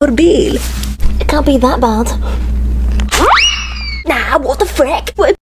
bill. It can't be that bad. Nah, what the frick? What?